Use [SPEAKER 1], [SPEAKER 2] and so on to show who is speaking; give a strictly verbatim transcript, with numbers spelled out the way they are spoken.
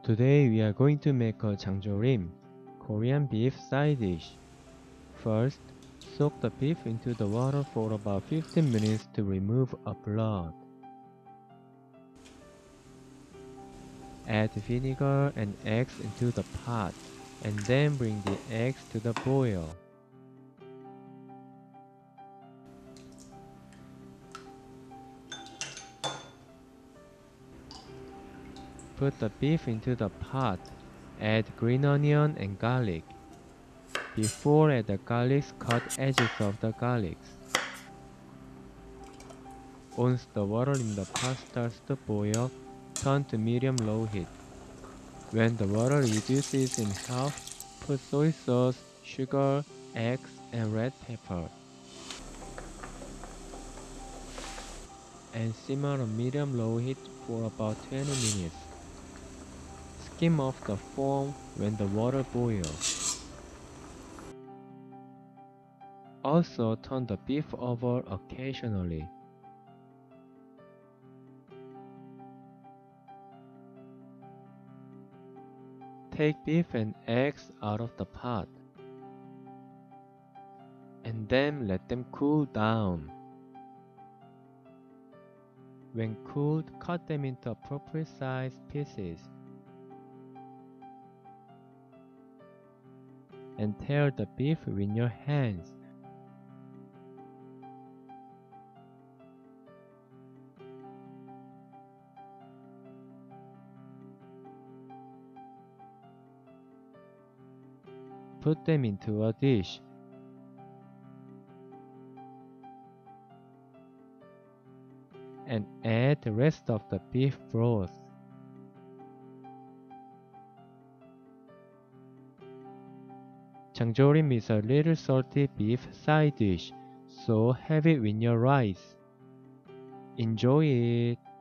[SPEAKER 1] Today we are going to make a 장조림, Korean beef side dish. First, soak the beef into the water for about fifteen minutes to remove a blood. Add vinegar and eggs into the pot, and then bring the eggs to the boil. Put the beef into the pot, add green onion and garlic. Before add the garlic, cut edges of the garlic. Once the water in the pot starts to boil, turn to medium-low heat. When the water reduces in half, put soy sauce, sugar, eggs, and red pepper. And simmer on medium-low heat for about twenty minutes. Skim off the foam when the water boils. Also turn the beef over occasionally. Take beef and eggs out of the pot, and then let them cool down. When cooled, cut them into appropriate sized pieces, and tear the beef with your hands. Put them into a dish. And add the rest of the beef broth. 장조림 is a little salty beef side dish, so have it with your rice. Enjoy it!